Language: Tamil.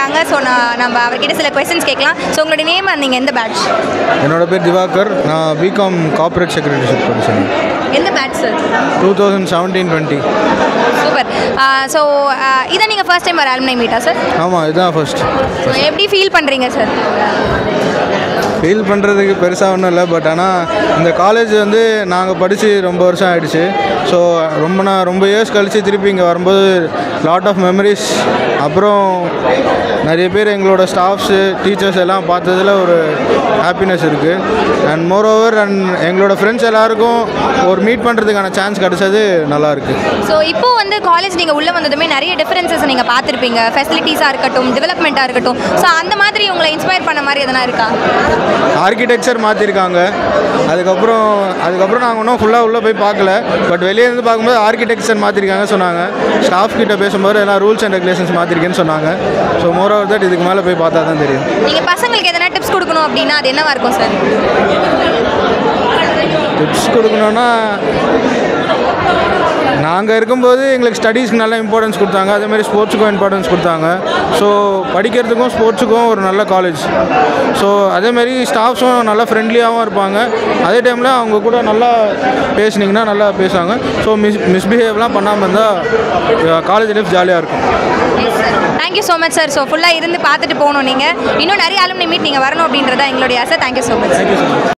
இருக்காங்க. ஸோ நம்ம அவர்கிட்ட சில கொஸ்டின்ஸ் கேட்கலாம். ஸோ உங்களுடைய நேம் நீங்கள் எந்த பேட்ச்? என்னோட பேர் திவாகர். நான் பிகாம் கார்ப்பரேட் செக்ரட்டரிஷிப் படித்தேன். எந்த பேட்ச் சார்? 2017-20. சூப்பர். ஸோ இதை நீங்கள் ஃபர்ஸ்ட் டைம் வர அலுமினி மீட்டா சார்? ஆமாம், இதுதான் ஃபர்ஸ்ட். எப்படி ஃபீல் பண்ணுறீங்க சார்? ஃபீல் பண்ணுறதுக்கு பெருசாக ஒன்றும் இல்லை. பட் ஆனால் இந்த காலேஜ் வந்து நாங்கள் படித்து ரொம்ப வருஷம் ஆகிடுச்சு. ஸோ ரொம்ப இயர்ஸ் கழித்து திருப்பி இங்கே வரும்போது லாட் ஆஃப் மெமரிஸ். அப்புறம் நிறைய பேர் எங்களோட ஸ்டாஃப்ஸு டீச்சர்ஸ் எல்லாம் பார்த்ததில் ஒரு ஹாப்பினஸ் இருக்குது. அண்ட் மோர் ஓவர் எங்களோட ஃப்ரெண்ட்ஸ் எல்லாருக்கும் ஒரு மீட் பண்ணுறதுக்கான சான்ஸ் கிடச்சது நல்லாயிருக்கு. ஸோ இப்போது வந்து காலேஜ் நீங்கள் உள்ளே வந்ததுமே நிறைய டிஃப்ரென்சஸ் நீங்கள் பார்த்துருப்பீங்க. ஃபெசிலிட்டிஸாக இருக்கட்டும், டெவலப்மெண்ட்டாக இருக்கட்டும். ஸோ அந்த மாதிரி உங்களை இன்ஸ்பயர் பண்ண மாதிரி எதனா இருக்கா? ஆர்கிடெக்சர் மாற்றிருக்காங்க. அதுக்கப்புறம் நாங்கள் இன்னும் ஃபுல்லாக உள்ளே போய் பார்க்கல. பட் வெளியே இருந்து பார்க்கும்போது ஆர்கிடெக்சர் மாற்றிருக்காங்க சொன்னாங்க. ஸ்டாஃப் கிட்ட பேசும்போது எல்லாம் ரூல்ஸ் அண்ட் ரெகுலேஷன்ஸ் மாற்றிருக்கேன்னு சொன்னாங்க. ஸோ மோர் ஓவர் தட் இதுக்கு மேலே போய் பார்த்தா தான் தெரியும். நீங்கள் பசங்களுக்கு எதனா டிப்ஸ் கொடுக்கணும் அப்படின்னா அது என்னவா இருக்கும் சார்? டிப்ஸ் கொடுக்கணுன்னா, நாங்கள் இருக்கும்போது எங்களுக்கு ஸ்டடீஸ்க்கு நல்ல இம்பார்ட்டன்ஸ் கொடுத்தாங்க. அதேமாதிரி ஸ்போர்ட்ஸுக்கும் இம்பார்ட்டன்ஸ் கொடுத்தாங்க. ஸோ படிக்கிறதுக்கும் ஸ்போர்ட்ஸுக்கும் ஒரு நல்ல காலேஜ். ஸோ அதேமாரி ஸ்டாஃப்ஸும் நல்லா ஃப்ரெண்ட்லியாகவும் இருப்பாங்க. அதே டைமில் அவங்க கூட நல்லா பேசுனீங்கன்னா நல்லா பேசுவாங்க. ஸோ மிஸ்பிஹேவ்லாம் பண்ணாமல் இருந்தால் காலேஜ் லைஃப் ஜாலியாக இருக்கும். Thank you so much sir. So ஃபுல்லாக இருந்து பார்த்துட்டு போகணும். நீங்கள் இன்னும் நிறைய அலுமினி மீட் நீங்கள் வரணும் அப்படின்றத எங்களுடைய ஆசை. Thank you so much.